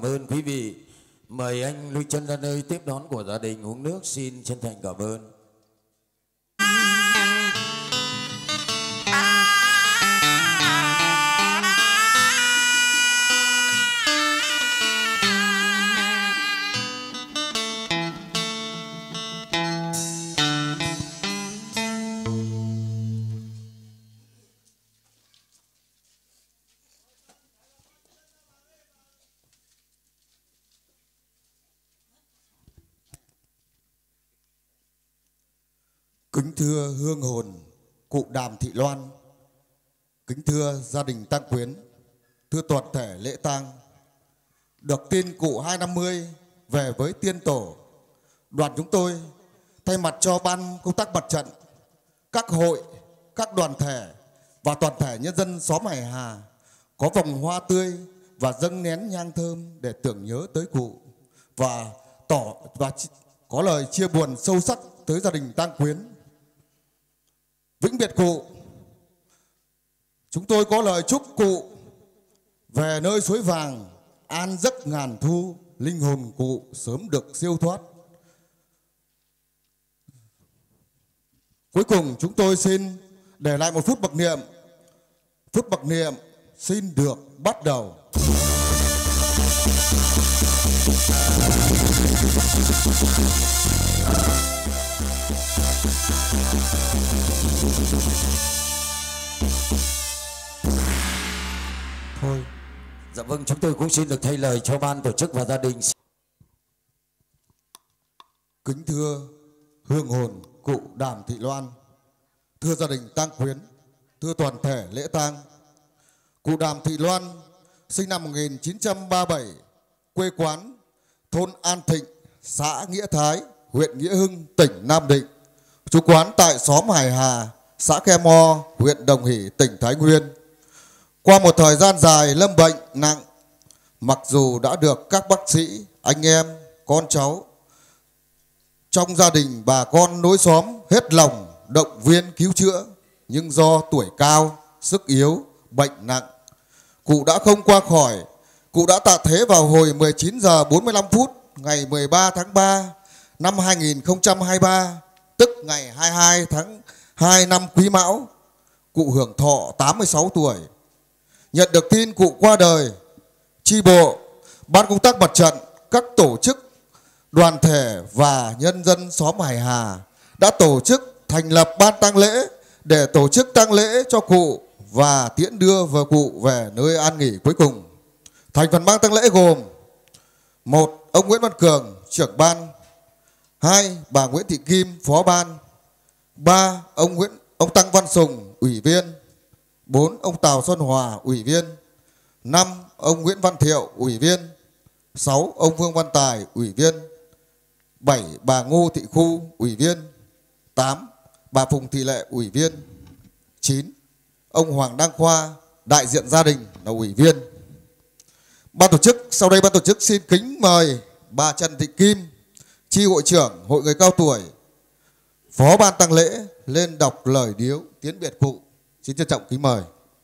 ơn quý vị. Mời anh Lưu Trân ra nơi tiếp đón của gia đình uống nước. Xin chân thành cảm ơn. Kính thưa hương hồn cụ Đàm Thị Loan, kính thưa gia đình tang quyến, thưa toàn thể lễ tang. Được tin cụ 250 về với tiên tổ, đoàn chúng tôi thay mặt cho ban công tác mặt trận, các hội, các đoàn thể và toàn thể nhân dân xóm Hải Hà có vòng hoa tươi và dâng nén nhang thơm để tưởng nhớ tới cụ và có lời chia buồn sâu sắc tới gia đình tang quyến. Vĩnh biệt cụ, chúng tôi có lời chúc cụ về nơi suối vàng an giấc ngàn thu, linh hồn cụ sớm được siêu thoát. Cuối cùng chúng tôi xin để lại một phút bậc niệm. Phút bậc niệm xin được bắt đầu. Thôi, dạ vâng, chúng tôi cũng xin được thay lời cho ban tổ chức và gia đình. Kính thưa hương hồn cụ Đàm Thị Loan, thưa gia đình tang quyến, thưa toàn thể lễ tang. Cụ Đàm Thị Loan sinh năm 1937, quê quán thôn An Thịnh, xã Nghĩa Thái, huyện Nghĩa Hưng, tỉnh Nam Định. Trú quán tại xóm Hải Hà, xã Khe Mo, huyện Đồng Hỷ, tỉnh Thái Nguyên. Qua một thời gian dài lâm bệnh nặng, mặc dù đã được các bác sĩ, anh em, con cháu trong gia đình bà con nối xóm hết lòng động viên cứu chữa, nhưng do tuổi cao, sức yếu, bệnh nặng, cụ đã không qua khỏi. Cụ đã tạ thế vào hồi 19 giờ 45 phút ngày 13 tháng 3 năm 2023, tức ngày 22 tháng 2 năm Quý Mão. Cụ hưởng thọ 86 tuổi. Nhận được tin cụ qua đời, chi bộ, ban công tác mặt trận, các tổ chức, đoàn thể và nhân dân xóm Hải Hà đã tổ chức thành lập ban tang lễ để tổ chức tang lễ cho cụ và tiễn đưa cụ về nơi an nghỉ cuối cùng. Thành phần ban tang lễ gồm: 1. Ông Nguyễn Văn Cường, trưởng ban. 2. Bà Nguyễn Thị Kim, phó ban. 3. Ông Tăng Văn Sùng, ủy viên. 4. Ông Tào Xuân Hòa, ủy viên. 5. Ông Nguyễn Văn Thiệu, ủy viên. 6. Ông Vương Văn Tài, ủy viên. 7. Bà Ngô Thị Khu, ủy viên. 8. Bà Phùng Thị Lệ, ủy viên. 9. Ông Hoàng Đăng Khoa, đại diện gia đình, là ủy viên. Ban tổ chức, sau đây ban tổ chức xin kính mời bà Trần Thị Kim, chi hội trưởng Hội Người Cao Tuổi, phó ban tang lễ, lên đọc lời điếu tiễn biệt cụ. Xin trân trọng kính mời.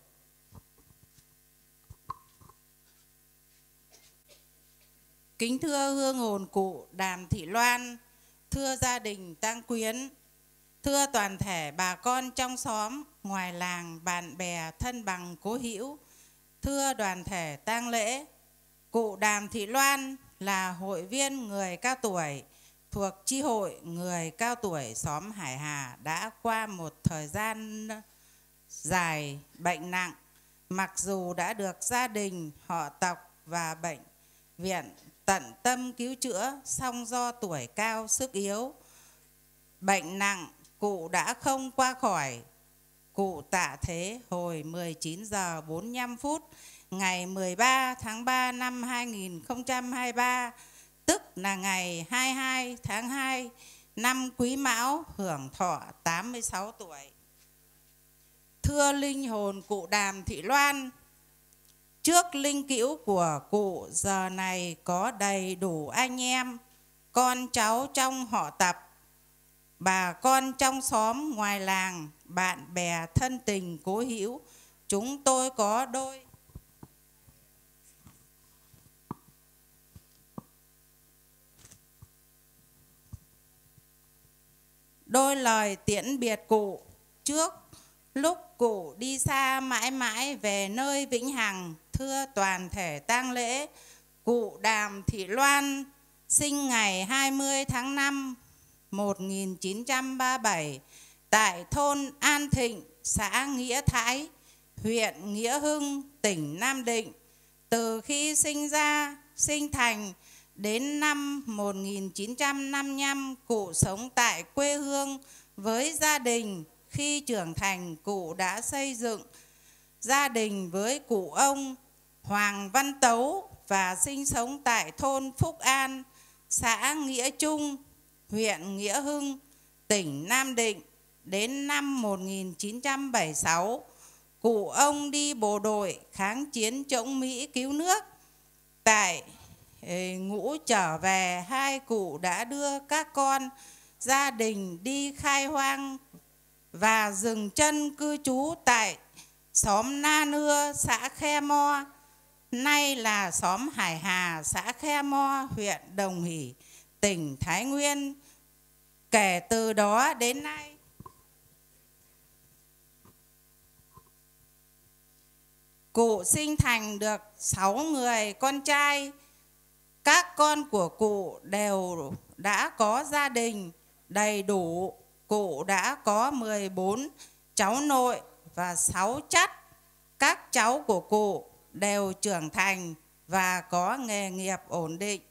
Kính thưa hương hồn cụ Đàm Thị Loan, thưa gia đình tang quyến, thưa toàn thể bà con trong xóm, ngoài làng, bạn bè, thân bằng cố hữu, thưa đoàn thể tang lễ. Cụ Đàm Thị Loan là hội viên người cao tuổi thuộc chi hội người cao tuổi xóm Hải Hà đã qua một thời gian dài bệnh nặng. Mặc dù đã được gia đình, họ tộc và bệnh viện tận tâm cứu chữa, song do tuổi cao, sức yếu, bệnh nặng, cụ đã không qua khỏi. Cụ tạ thế hồi 19 giờ 45 phút ngày 13 tháng 3 năm 2023, tức là ngày 22 tháng 2 năm Quý Mão, hưởng thọ 86 tuổi. Thưa linh hồn cụ Đàm Thị Loan, trước linh cữu của cụ giờ này có đầy đủ anh em, con cháu trong họ tập, bà con trong xóm ngoài làng, bạn bè thân tình cố hữu. Chúng tôi có đôi đôi lời tiễn biệt cụ trước lúc cụ đi xa mãi mãi về nơi vĩnh hằng. Thưa toàn thể tang lễ, cụ Đàm Thị Loan sinh ngày 20 tháng 5 1937 tại thôn An Thịnh, xã Nghĩa Thái, huyện Nghĩa Hưng, tỉnh Nam Định. Từ khi sinh ra, sinh thành đến năm 1955, cụ sống tại quê hương với gia đình. Khi trưởng thành, cụ đã xây dựng gia đình với cụ ông Hoàng Văn Tấu và sinh sống tại thôn Phúc An, xã Nghĩa Trung, huyện Nghĩa Hưng, tỉnh Nam Định. Đến năm 1976, cụ ông đi bộ đội kháng chiến chống Mỹ cứu nước. Tại ngũ trở về, hai cụ đã đưa các con gia đình đi khai hoang và dừng chân cư trú tại xóm Na Nưa, xã Khe Mo, nay là xóm Hải Hà, xã Khe Mo, huyện Đồng Hỷ, tỉnh Thái Nguyên. Kể từ đó đến nay, cụ sinh thành được 6 người con trai. Các con của cụ đều đã có gia đình đầy đủ. Cụ đã có 14 cháu nội và 6 chắt. Các cháu của cụ đều trưởng thành và có nghề nghiệp ổn định.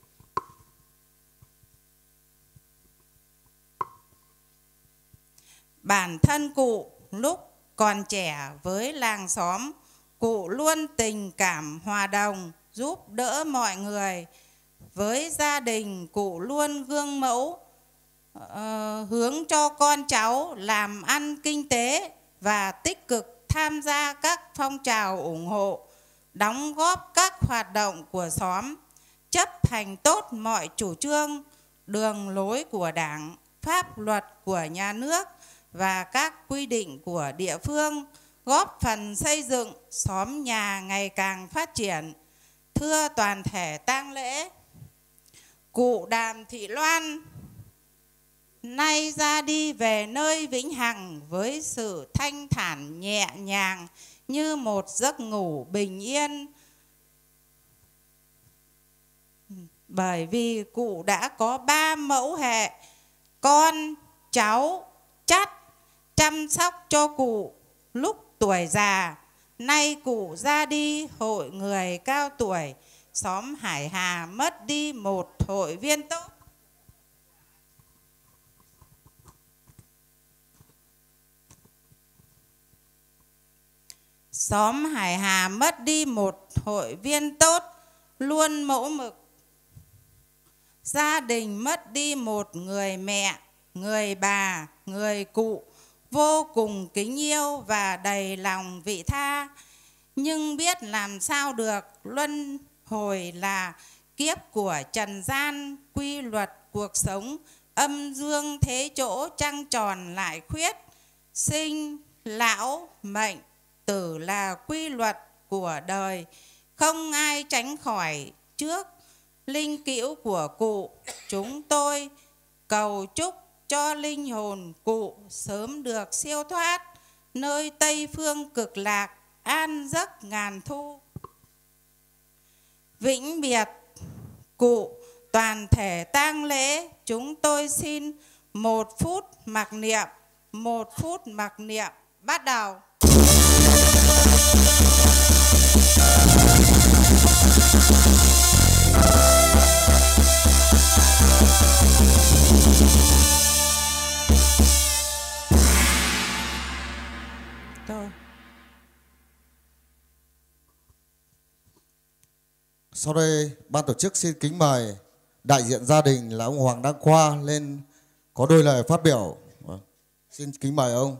Bản thân cụ lúc còn trẻ với làng xóm, cụ luôn tình cảm hòa đồng, giúp đỡ mọi người. Với gia đình, cụ luôn gương mẫu, hướng cho con cháu làm ăn kinh tế và tích cực tham gia các phong trào ủng hộ, đóng góp các hoạt động của xóm, chấp hành tốt mọi chủ trương, đường lối của Đảng, pháp luật của nhà nước và các quy định của địa phương, góp phần xây dựng xóm nhà ngày càng phát triển. Thưa toàn thể tang lễ, cụ Đàm Thị Loan nay ra đi về nơi vĩnh hằng với sự thanh thản nhẹ nhàng như một giấc ngủ bình yên. Bởi vì cụ đã có 3 mẫu hệ con, cháu, chắt chăm sóc cho cụ lúc tuổi già. Nay cụ ra đi, hội người cao tuổi xóm Hải Hà mất đi một hội viên tốt. Xóm Hải Hà mất đi một hội viên tốt, luôn mẫu mực. Gia đình mất đi một người mẹ, người bà, người cụ vô cùng kính yêu và đầy lòng vị tha. Nhưng biết làm sao được, luân hồi là kiếp của trần gian, quy luật cuộc sống âm dương thế chỗ trăng tròn lại khuyết. Sinh, lão, mệnh, tử là quy luật của đời, không ai tránh khỏi. Trước linh cữu của cụ, chúng tôi cầu chúc cho linh hồn cụ sớm được siêu thoát nơi Tây Phương Cực Lạc, an giấc ngàn thu. Vĩnh biệt cụ, toàn thể tang lễ chúng tôi xin 1 phút mặc niệm. 1 phút mặc niệm bắt đầu. Thôi. Sau đây ban tổ chức xin kính mời đại diện gia đình là ông Hoàng Đăng Khoa lên có đôi lời phát biểu. Xin kính mời ông.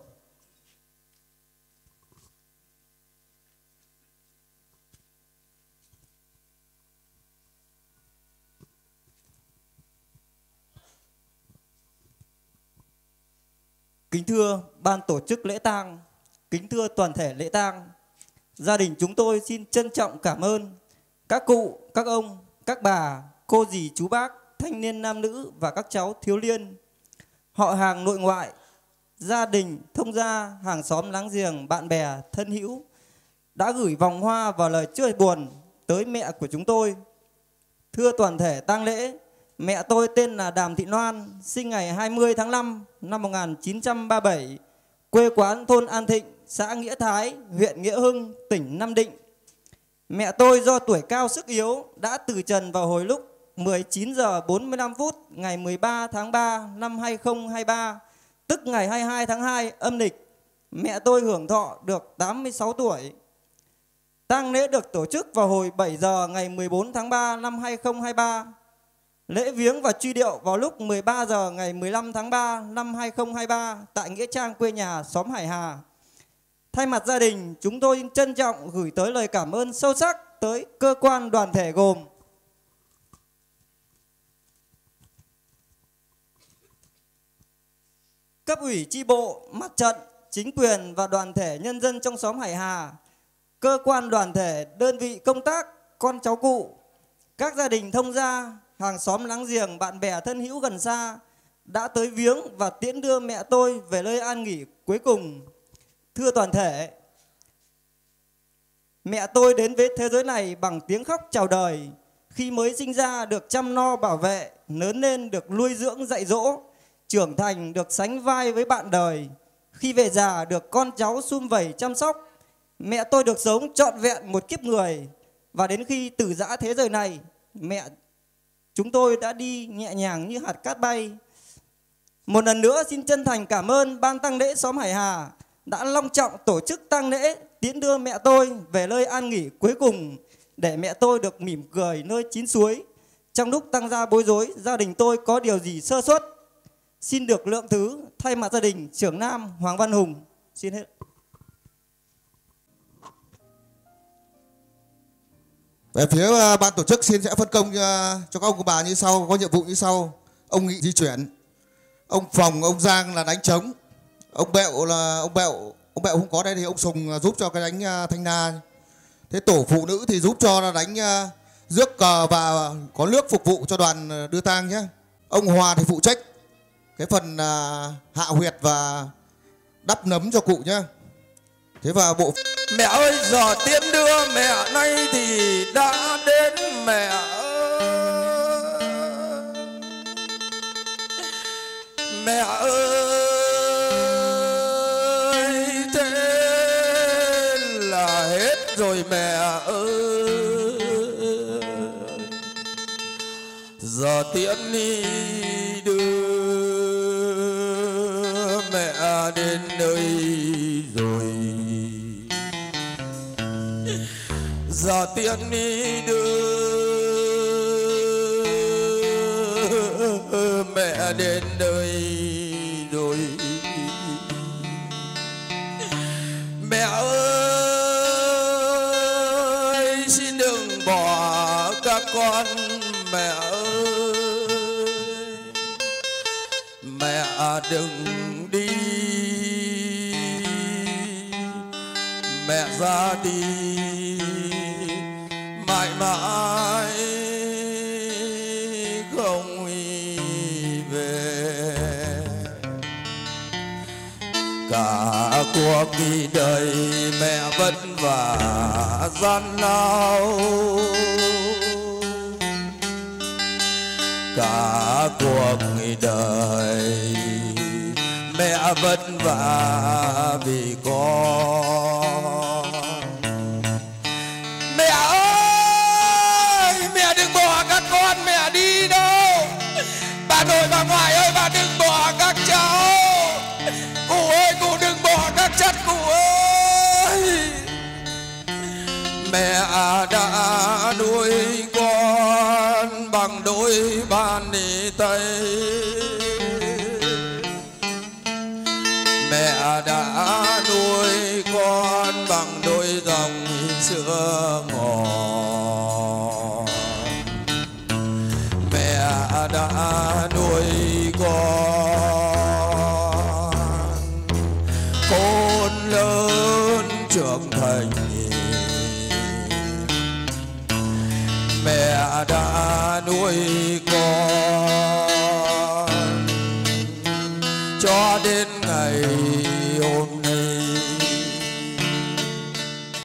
Kính thưa ban tổ chức lễ tang, kính thưa toàn thể lễ tang, gia đình chúng tôi xin trân trọng cảm ơn các cụ, các ông, các bà, cô dì, chú bác, thanh niên nam nữ và các cháu thiếu niên. họ hàng nội ngoại, gia đình, thông gia, hàng xóm láng giềng, bạn bè, thân hữu đã gửi vòng hoa và lời chia buồn tới mẹ của chúng tôi. Thưa toàn thể tang lễ, mẹ tôi tên là Đàm Thị Loan, sinh ngày 20 tháng 5 năm 1937, quê quán thôn An Thịnh, xã Nghĩa Thái, huyện Nghĩa Hưng, tỉnh Nam Định. Mẹ tôi do tuổi cao sức yếu đã từ trần vào hồi lúc 19 giờ 45 phút ngày 13 tháng 3 năm 2023, tức ngày 22 tháng 2 âm lịch. Mẹ tôi hưởng thọ được 86 tuổi. Tang lễ được tổ chức vào hồi 7 giờ ngày 14 tháng 3 năm 2023. Lễ viếng và truy điệu vào lúc 13 giờ ngày 15 tháng 3 năm 2023 tại nghĩa trang quê nhà xóm Hải Hà. Thay mặt gia đình, chúng tôi trân trọng gửi tới lời cảm ơn sâu sắc tới cơ quan đoàn thể gồm cấp ủy chi bộ, mặt trận, chính quyền và đoàn thể nhân dân trong xóm Hải Hà, cơ quan đoàn thể, đơn vị công tác, con cháu cụ, các gia đình thông gia, hàng xóm láng giềng, bạn bè thân hữu gần xa đã tới viếng và tiễn đưa mẹ tôi về nơi an nghỉ cuối cùng. Thưa toàn thể, mẹ tôi đến với thế giới này bằng tiếng khóc chào đời. Khi mới sinh ra được chăm no bảo vệ, lớn lên được nuôi dưỡng dạy dỗ, trưởng thành được sánh vai với bạn đời. Khi về già được con cháu sum vầy chăm sóc. Mẹ tôi được sống trọn vẹn một kiếp người. Và đến khi từ giã thế giới này, mẹ chúng tôi đã đi nhẹ nhàng như hạt cát bay. Một lần nữa xin chân thành cảm ơn ban tang lễ xóm Hải Hà đã long trọng tổ chức tang lễ tiễn đưa mẹ tôi về nơi an nghỉ cuối cùng, để mẹ tôi được mỉm cười nơi chín suối. Trong lúc tang gia bối rối, gia đình tôi có điều gì sơ suất, xin được lượng thứ. Thay mặt gia đình, trưởng Nam Hoàng Văn Hùng xin hết. Về phía ban tổ chức xin sẽ phân công cho các ông bà như sau, có nhiệm vụ như sau. Ông Nghị di chuyển, ông Phòng, ông Giang là đánh trống, ông Bẹo là ông Bẹo không có đây thì ông Sùng giúp cho cái đánh thanh na. Thế tổ phụ nữ thì giúp cho là đánh rước cờ và có nước phục vụ cho đoàn đưa tang nhé. Ông Hòa thì phụ trách cái phần hạ huyệt và đắp nấm cho cụ nhé. Thế và bộ Mẹ ơi, giờ tiễn đưa mẹ nay thì đã đến mẹ ơi. Mẹ ơi, thế là hết rồi mẹ ơi. Giờ tiễn đi đưa mẹ đến nơi rồi. Giờ tiễn đi đưa mẹ đến nơi rồi. Mẹ ơi, xin đừng bỏ các con mẹ ơi. Mẹ đừng đi, mẹ ra đi mãi mãi không về. Cả cuộc đời mẹ vất vả gian lao, cả cuộc đời mẹ vất vả vì con. Mẹ ơi, mẹ đừng bỏ các con mẹ đi đâu. Bà nội bà ngoại ơi, bà đừng bỏ các cháu. Cụ ơi, cụ đừng bỏ các chất cụ ơi. Mẹ đã nuôi con bằng đôi bàn tay. Mẹ đã nuôi con bằng đôi dòng sữa ngọt. Mẹ đã nuôi con khôn lớn trưởng thành. Mẹ đã nuôi con đến ngày